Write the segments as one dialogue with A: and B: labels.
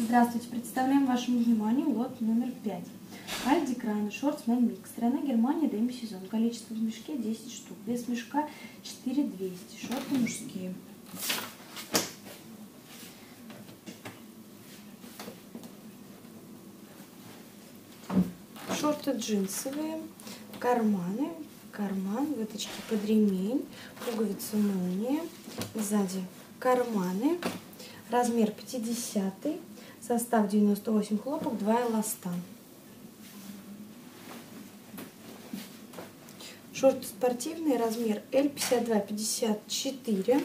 A: Здравствуйте, представляем вашему вниманию лот номер 5. Альдикрана Шортсмен Микс. Страна Германия, демисезон. Количество в мешке 10 штук. Вес мешка 4200. Шорты мужские. Шорты джинсовые, карманы, выточки под ремень, пуговица молния, сзади карманы, размер 50, состав 98 хлопок, 2 эластан. Шорты спортивные, размер L, 52-54,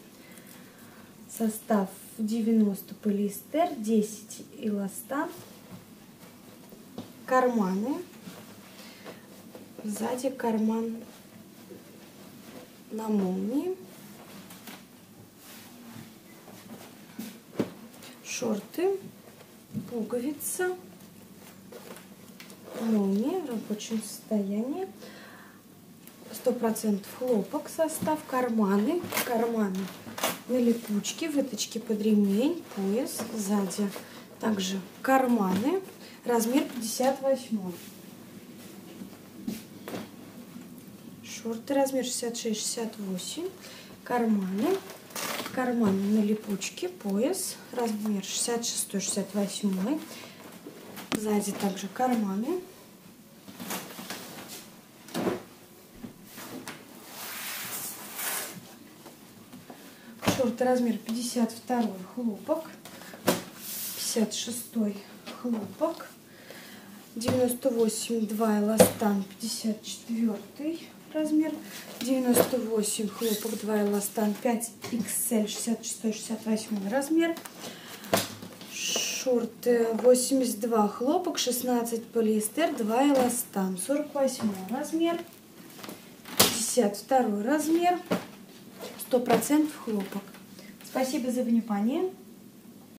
A: состав 90 полиэстер, 10 эластан, карманы, сзади карман на молнии, шорты, пуговица, молния в рабочем состоянии, 100% хлопок состав, карманы на липучке, выточки под ремень, пояс, сзади также карманы, размер 58. Шорты размер 66-68, карманы на липучке, пояс, размер 66-68, сзади также карманы, шорты размер 52 хлопок, 56 хлопок, 98 2 эластан, 54 размер, 98 хлопок, 2 эластан, 5 XL, 66-68 размер, шорты 82 хлопок, 16 полиэстер, 2 эластан, 48 размер, 52 размер, 100% хлопок. Спасибо за внимание.